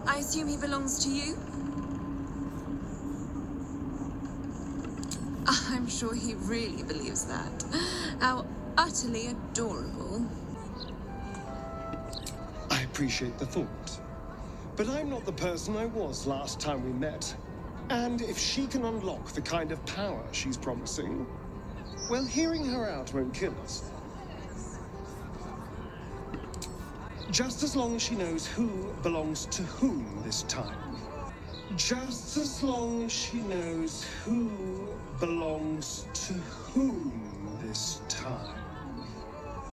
I assume he belongs to you? I'm sure he really believes that. How utterly adorable. I appreciate the thought. But I'm not the person I was last time we met. And if she can unlock the kind of power she's promising, well, hearing her out won't kill us. Just as long as she knows who belongs to whom this time. Just as long as she knows who belongs to whom this time.